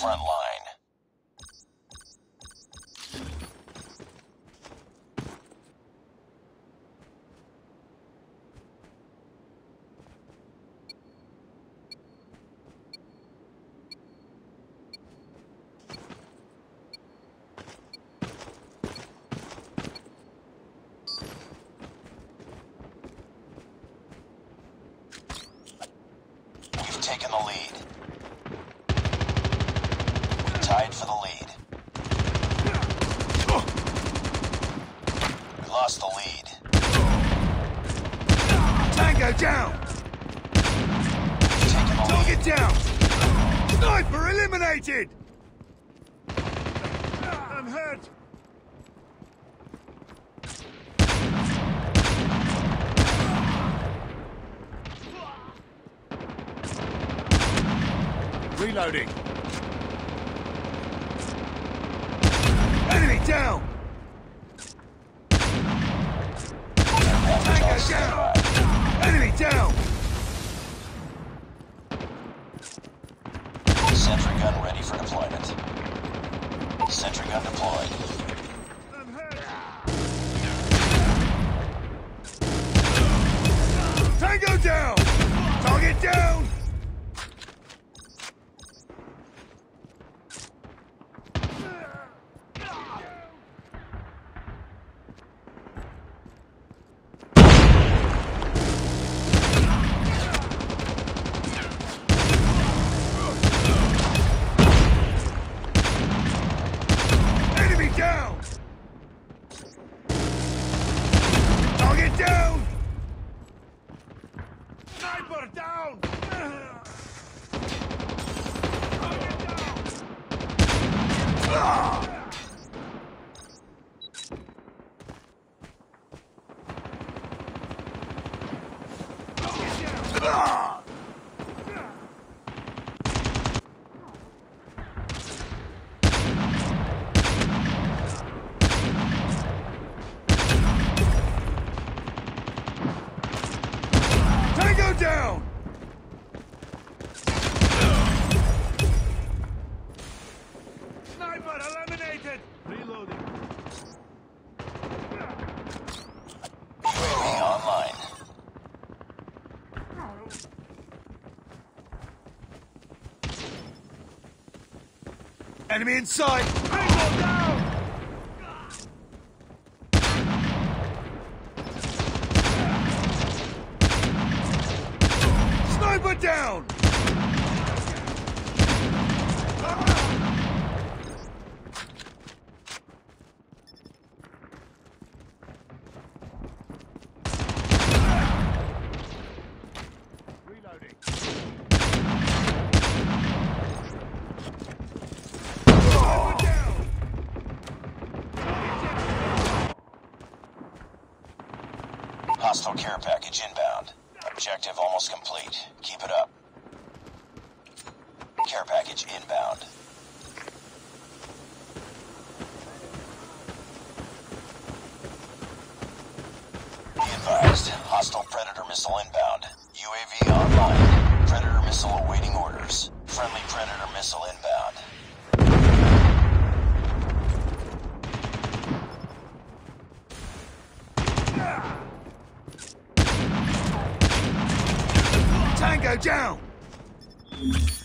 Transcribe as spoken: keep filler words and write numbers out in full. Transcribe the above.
front line. We've taken the lead. We tied for the lead. We lost the lead. Tango down! We've taken the lead. Target down! Sniper eliminated! I'm hurt! Reloading. Enemy down! Tango down! Enemy down! Sentry gun ready for deployment. Sentry gun deployed. I'm hurt! Tango down! Target down! Enemy down! Target down! Sniper down! Target down! Ah! Target down! Ah! Tango down! Sniper eliminated! Reloading. U A V online. Enemy in sight! Tango down! Sniper down! Reloading. Sniper down! Hostile care package inbound. Objective almost complete. Keep it up. Care package inbound. Be advised. Hostile Predator missile inbound. U A V online. Predator missile awaiting orders. Friendly Predator missile inbound. Tango down!